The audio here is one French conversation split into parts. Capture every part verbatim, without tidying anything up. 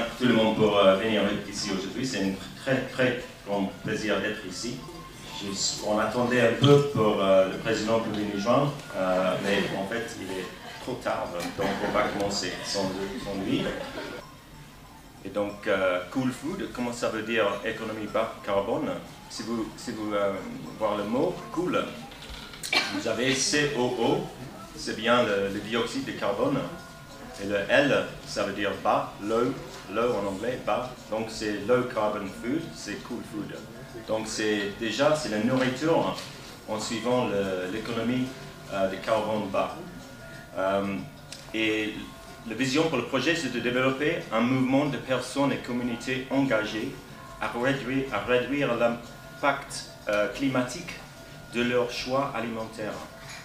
tout le monde pour euh, venir ici aujourd'hui. C'est un très très grand plaisir d'être ici. Je, on attendait un peu pour euh, le président pour venir nous joindre, euh, mais en fait il est trop tard, donc on va commencer sans, sans lui. Et donc, euh, Cool Food, comment ça veut dire économie bas carbone? Si vous, si vous euh, voyez le mot cool, vous avez C O O, c'est bien le, le dioxyde de carbone. Et le L, ça veut dire bas, low, low en anglais, bas. Donc c'est low carbon food, c'est cool food. Donc c'est déjà, c'est la nourriture en suivant l'économie euh, de carbone bas. Euh, et la vision pour le projet, c'est de développer un mouvement de personnes et communautés engagées à réduire, à réduire l'impact euh, climatique de leurs choix alimentaires.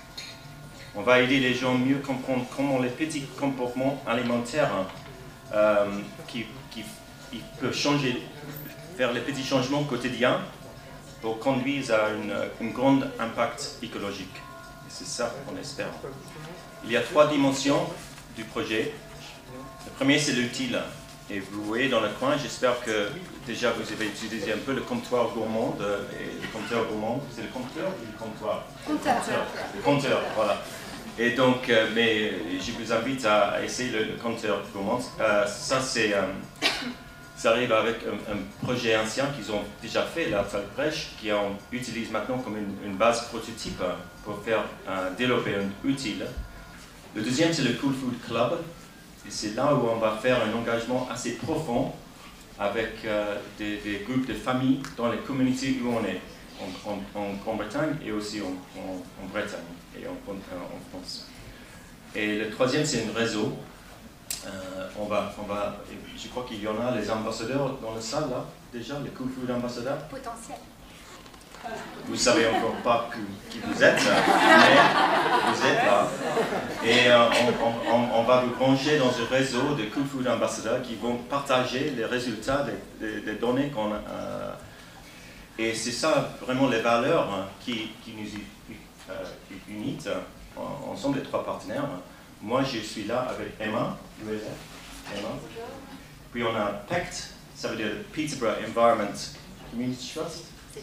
On va aider les gens à mieux comprendre comment les petits comportements alimentaires euh, qui, qui ils peuvent changer, faire les petits changements quotidiens pour conduire à un grand impact écologique. Et c'est ça qu'on espère. Il y a trois dimensions du projet. Le premier, c'est l'utile. Et vous voyez dans le coin, j'espère que déjà vous avez utilisé un peu le comptoir gourmand. Et le compteur gourmand, c'est le compteur ou le comptoir? Compteur. Le compteur, voilà. Et donc, euh, mais je vous invite à, à essayer le, le compteur gourmand. Euh, ça, c'est, euh, ça arrive avec un, un projet ancien qu'ils ont déjà fait, la Talbrèche, qui on utilise maintenant comme une, une base prototype pour faire euh, développer un utile. Le deuxième, c'est le Cool Food Club. Et c'est là où on va faire un engagement assez profond avec euh, des, des groupes de familles dans les communautés où on est, en, en, en, en Bretagne et aussi en, en, en Bretagne et en, en, en France. Et le troisième, c'est un réseau. Euh, on va, on va, je crois qu'il y en a les ambassadeurs dans la salle là, déjà, les Cool Food ambassadeurs. Potentiel. Vous ne savez encore pas que, qui vous êtes, mais vous êtes là. Et euh, on, on, on va vous brancher dans un réseau de Cool Food ambassadeurs qui vont partager les résultats des, des, des données qu'on a. Euh, et c'est ça vraiment les valeurs qui, qui nous euh, unissent ensemble, les trois partenaires. Moi, je suis là avec Emma. Emma. Puis on a P E C T, ça veut dire Peterborough Environment Community Trust.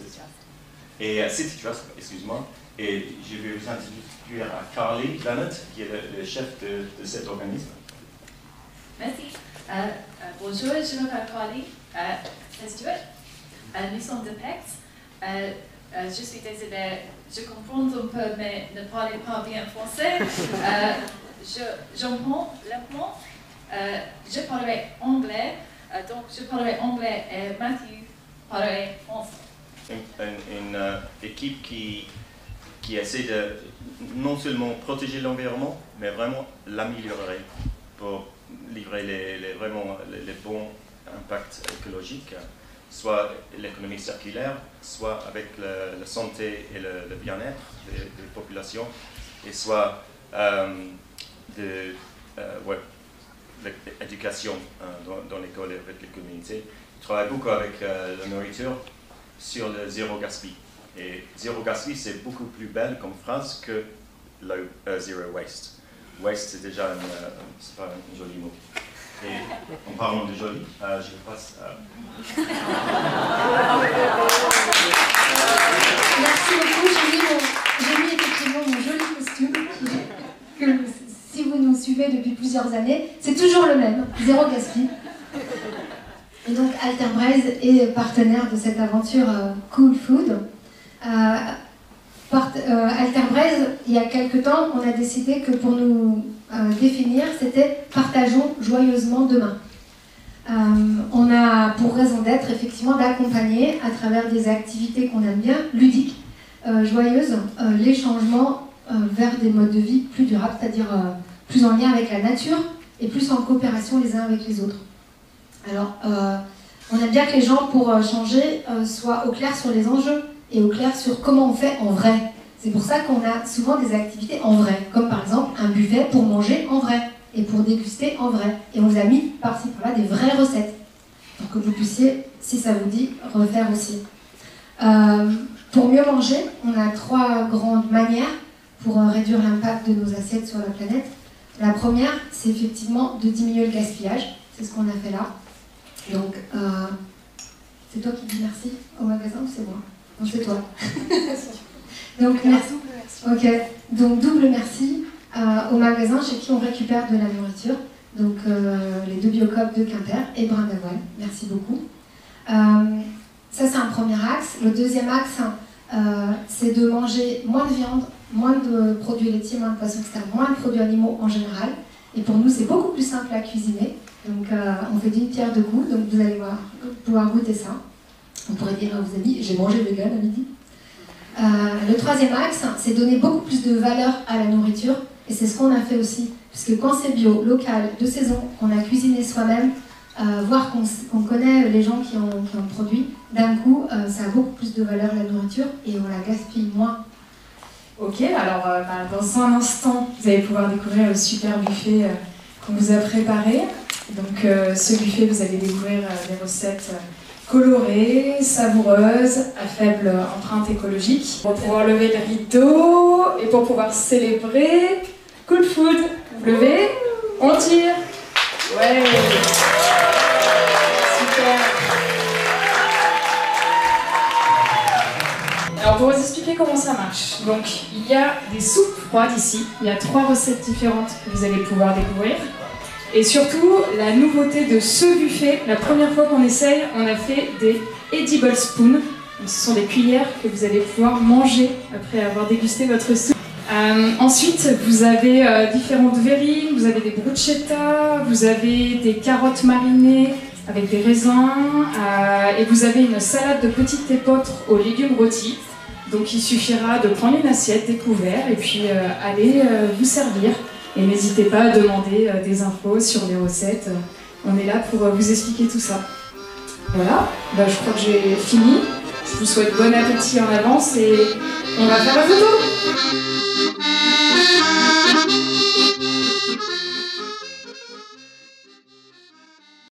Et uh, City Trust, excuse-moi, et je vais vous introduire à Carly Planet, qui est le, le chef de, de cet organisme. Merci. Euh, euh, bonjour, je m'appelle Carly euh, Stewart. Euh, nous sommes de P E C T. Euh, euh, je suis désolée, je comprends un peu, mais ne parlez pas bien français. Euh, je, j'entends lentement. Euh, je parlerai anglais, euh, donc je parlerai anglais et Matthew parlerai français. Une, une, une euh, équipe qui, qui essaie de non seulement protéger l'environnement, mais vraiment l'améliorer pour livrer les, les, vraiment les, les bons impacts écologiques, soit l'économie circulaire, soit avec le, la santé et le, le bien-être des, des populations, et soit euh, de euh, ouais, l'éducation euh, dans, dans l'école et avec les communautés. Je travaille beaucoup avec euh, la nourriture sur le zéro gaspille. Et zéro gaspille, c'est beaucoup plus belle comme phrase que le euh, zero waste. Waste, c'est déjà un, euh, c'est pas un joli mot. Et en parlant de joli, euh, je passe à... Merci beaucoup, j'ai mis, mon, j'ai mis effectivement mon joli costume, que si vous nous suivez depuis plusieurs années, c'est toujours le même, zéro gaspille. Et donc Alterbraise est partenaire de cette aventure euh, Cool Food. Euh, part, euh, Alterbraise, il y a quelque temps, on a décidé que pour nous euh, définir, c'était partageons joyeusement demain. Euh, on a pour raison d'être effectivement d'accompagner à travers des activités qu'on aime bien, ludiques, euh, joyeuses, euh, les changements euh, vers des modes de vie plus durables, c'est-à-dire euh, plus en lien avec la nature et plus en coopération les uns avec les autres. Alors, euh, on aime bien que les gens, pour euh, changer, euh, soient au clair sur les enjeux et au clair sur comment on fait en vrai. C'est pour ça qu'on a souvent des activités en vrai, comme par exemple un buffet pour manger en vrai et pour déguster en vrai. Et on vous a mis par-ci par-là des vraies recettes pour que vous puissiez, si ça vous dit, refaire aussi. Euh, pour mieux manger, on a trois grandes manières pour euh, réduire l'impact de nos assiettes sur la planète. La première, c'est effectivement de diminuer le gaspillage. C'est ce qu'on a fait là. Donc, euh, c'est toi qui dis merci au magasin ou c'est moi? Non, c'est toi. Donc, merci. Ok, donc double merci euh, au magasin chez qui on récupère de la nourriture. Donc, euh, les deux Biocoop de Quimper et Brin d'Avoine. Merci beaucoup. Euh, ça, c'est un premier axe. Le deuxième axe, euh, c'est de manger moins de viande, moins de produits laitiers, moins de poissons, et cetera, moins de produits animaux en général. Et pour nous, c'est beaucoup plus simple à cuisiner. Donc, euh, on fait d'une pierre deux coups. Donc, vous allez voir, pouvoir goûter ça. Vous pourrez dire à vos amis, j'ai mangé vegan à midi. Euh, le troisième axe, c'est donner beaucoup plus de valeur à la nourriture. Et c'est ce qu'on a fait aussi. Puisque quand c'est bio, local, de saison, qu'on a cuisiné soi-même, euh, voir qu'on qu'on connaît les gens qui ont, qui ont produit, d'un coup, euh, ça a beaucoup plus de valeur la nourriture et on la gaspille moins. Ok, alors euh, bah, dans un instant, vous allez pouvoir découvrir le super buffet euh, qu'on vous a préparé. Donc euh, ce buffet, vous allez découvrir euh, des recettes euh, colorées, savoureuses, à faible empreinte écologique. Pour pouvoir lever le rideau et pour pouvoir célébrer, Cool Food, vous levez, on tire. Ouais. Super. Alors pour vous expliquer comment ça marche, donc il y a des soupes froides ici, il y a trois recettes différentes que vous allez pouvoir découvrir. Et surtout, la nouveauté de ce buffet, la première fois qu'on essaye, on a fait des edible spoons. Donc, ce sont des cuillères que vous allez pouvoir manger après avoir dégusté votre soupe. Euh, ensuite, vous avez euh, différentes verrines, vous avez des bruschetta, vous avez des carottes marinées avec des raisins, euh, et vous avez une salade de petites épeautres aux légumes rôtis. Donc il suffira de prendre une assiette, des couverts, et puis euh, aller euh, vous servir. Et n'hésitez pas à demander euh, des infos sur les recettes. On est là pour euh, vous expliquer tout ça. Voilà, bah, je crois que j'ai fini. Je vous souhaite bon appétit en avance et on va faire la photo.